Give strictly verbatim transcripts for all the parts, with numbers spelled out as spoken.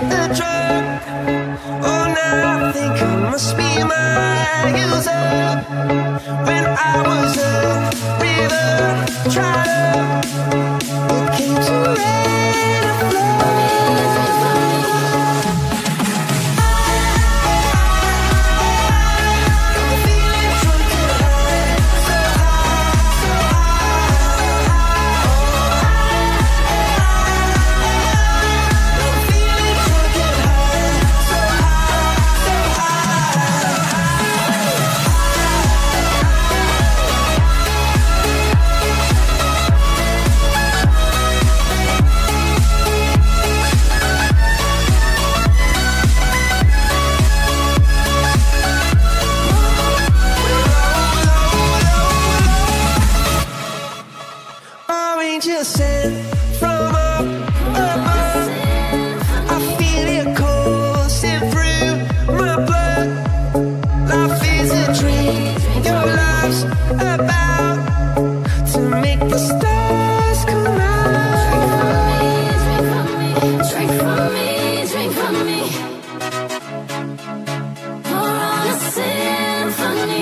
the drug. Oh, now I think I must be my user. When I was a river trotter, it came to rain and flow. Just sent from up above. I feel it coursing through my blood. Life is a dream, your love's about to make the stars come out. Drink from me, drink from me, pour on a symphony.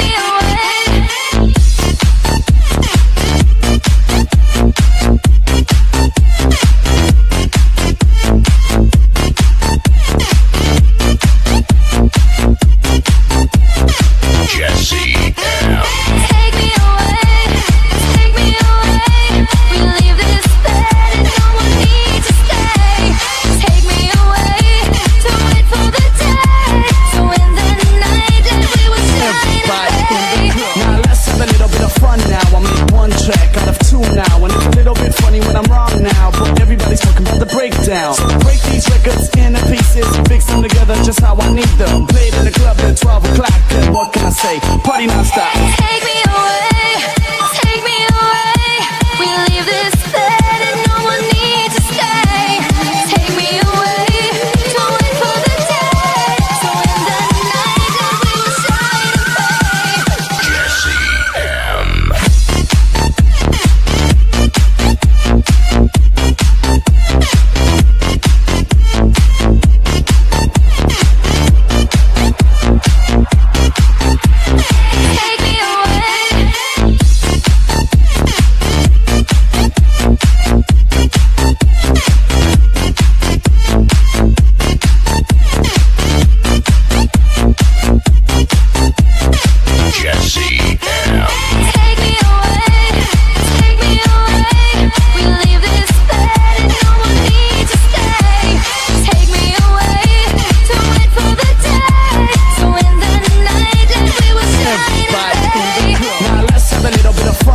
Take me away.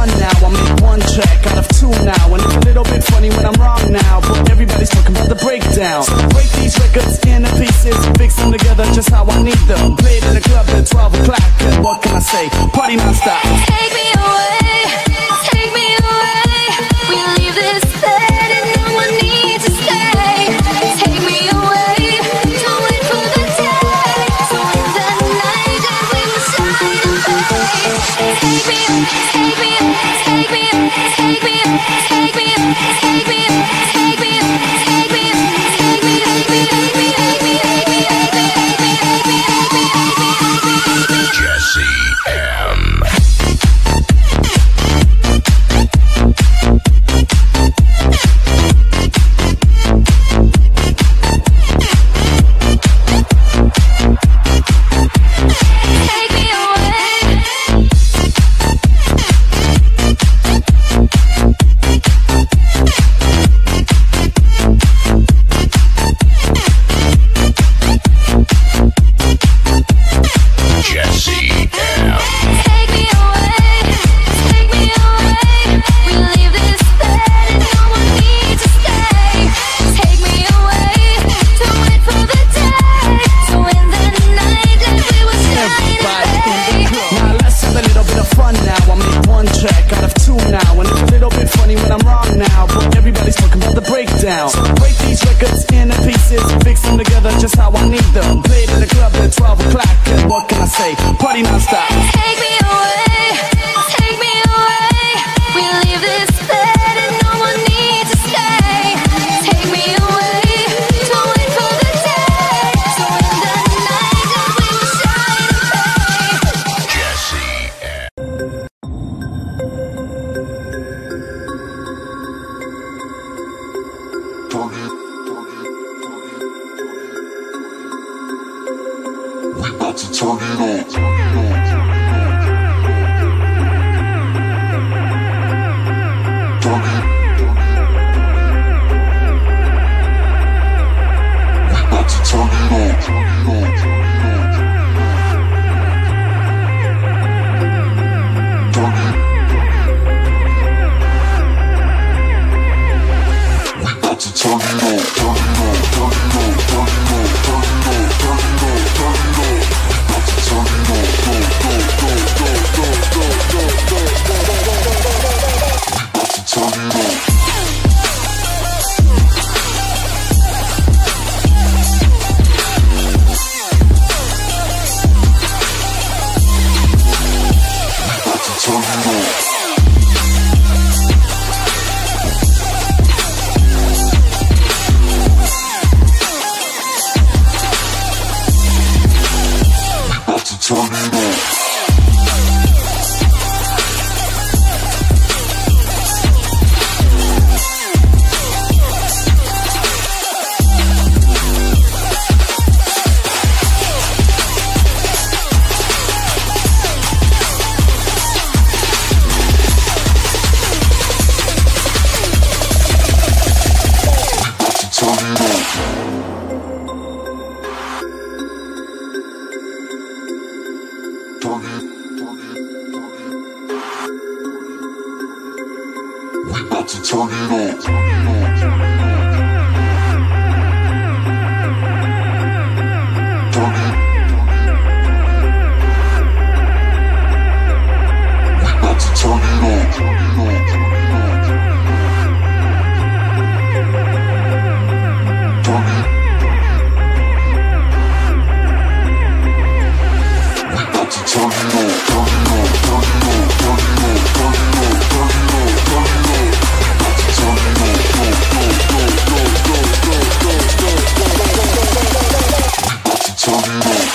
fun now. I make one track out of two now, and it's a little bit funny when I'm wrong now, but everybody's talking about the breakdown. So I break these records into pieces and fix them together just how I need them. Played at a club at twelve o'clock, and what can I say? Party non-stop. Take me away, take me away. We leave this bed and no one needs to stay. Take me away, don't wait for the day. So in the night that we will shine away. Take me, take me, take me, take me, take me, take me, take me, take me, take me, take me, take me, take me, take me, take me, take me, take me, take me, Jesse M. Just how I need them. Played in the club at twelve o'clock, and what can I say? Party non-stop. Take me away, take me away. We leave this bed and no one needs to stay. Take me away, don't wait for the day. So in the night that we will shine away. Jesse To turn it on. Turn it. We about to turn it on. Turn it. We about to turn it on. Turn it on. Turn it on. Turn it on. Turn it on. Turn it on. Turn it on. Turn it on, go, go, go, go, go, go, go, go, go, we about to turn it on. We about to turn it on. Turn it on. To turn it on. Turn it. We about to turn it on. Turn it. We about to turn it on. Turn it on. Turn it on. Turn it on. Turn it on. Turn it on. Turn it on. Turn it on, go, go, go, go, go, go, go, go, go, we about to turn it on.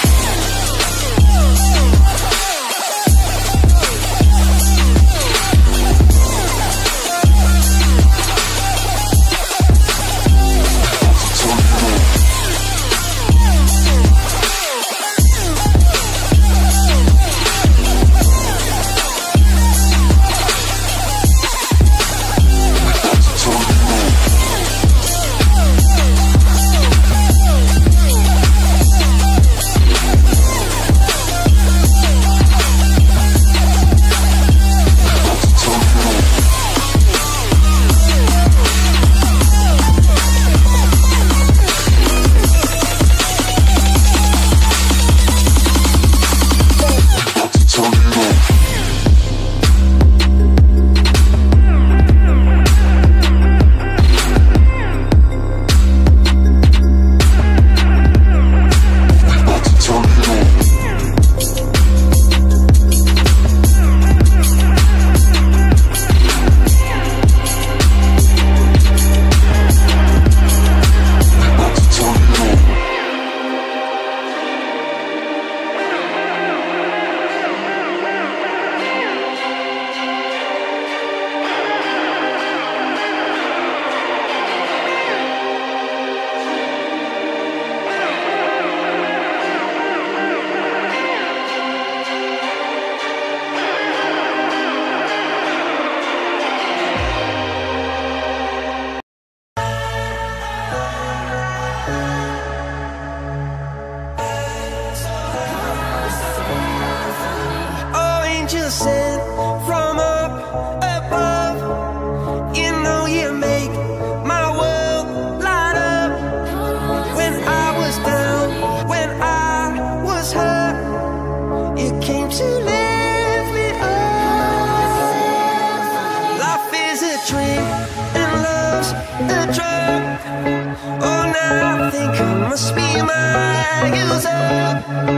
heels up.